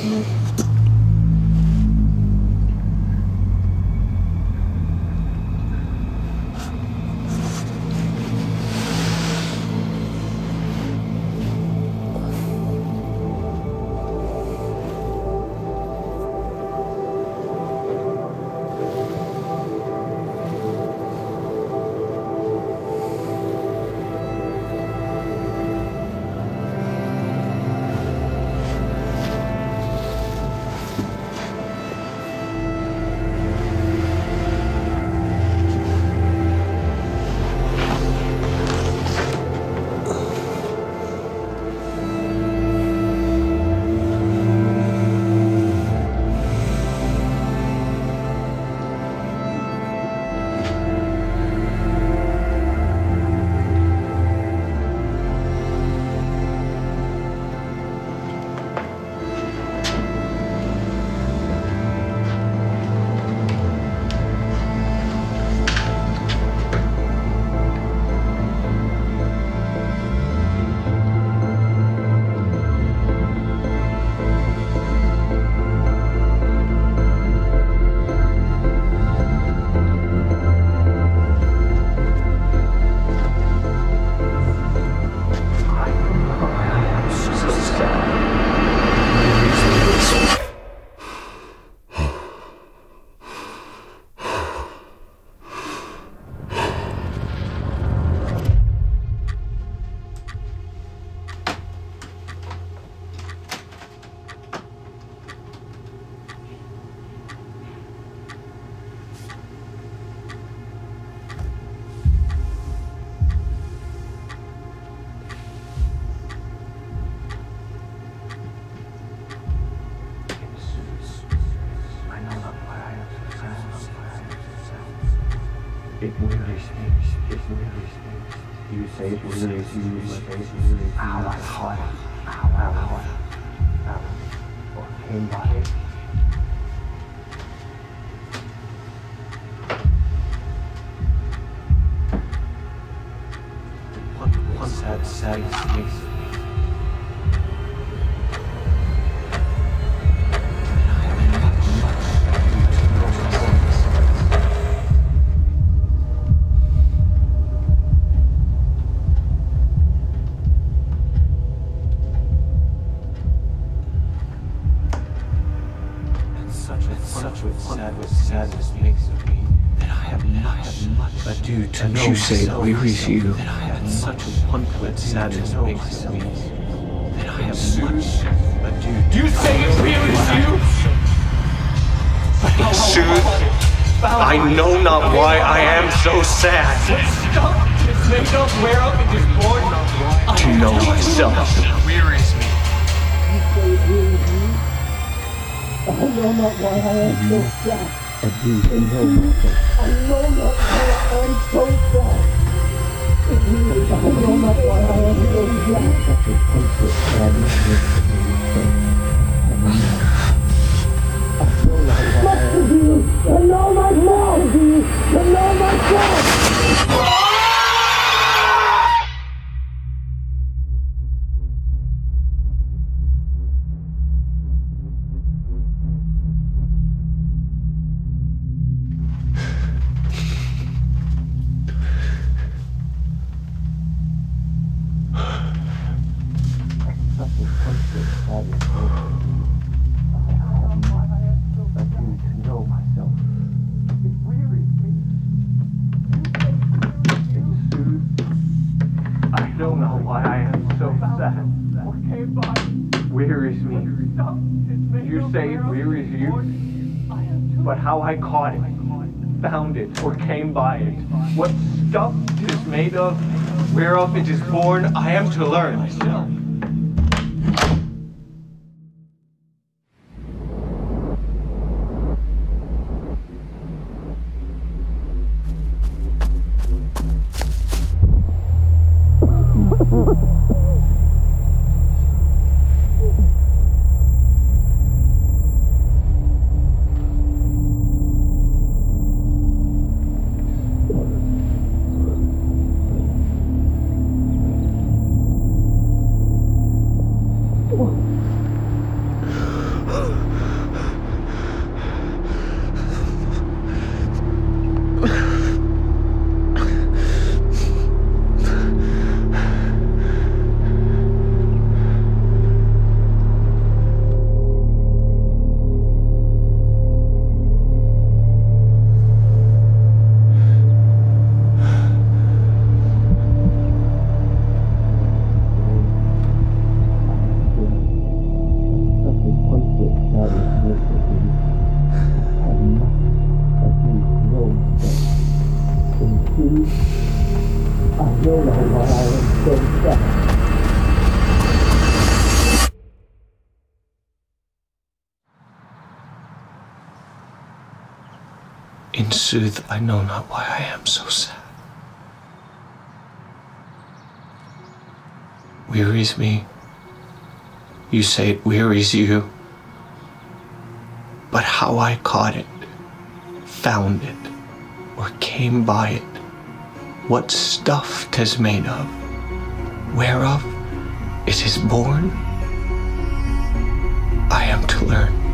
It wearies me. It wearies me. You say it wearies you. You say it wearies you. How I fought. Or came by it. One sad face. Sadness makes of me that I have much ado to know. You say it wearies you. That I have such wonderful sadness makes of me that I have much ado. You say it wearies you, but soothe. I know not why I am so sad. To know myself wearies me. I know not why I am so sad. I know not why I am so sad. I know not why I am so sad. I know myself. I know myself. But how I caught it, found it, or came by it, what stuff it is made of, whereof it is born, I am to learn myself. know not why I am so sad. In sooth, I know not why I am so sad. Wearies me. You say it wearies you. But how I caught it, found it, or came by it, what stuff 'tis made of, whereof it is born, I am to learn.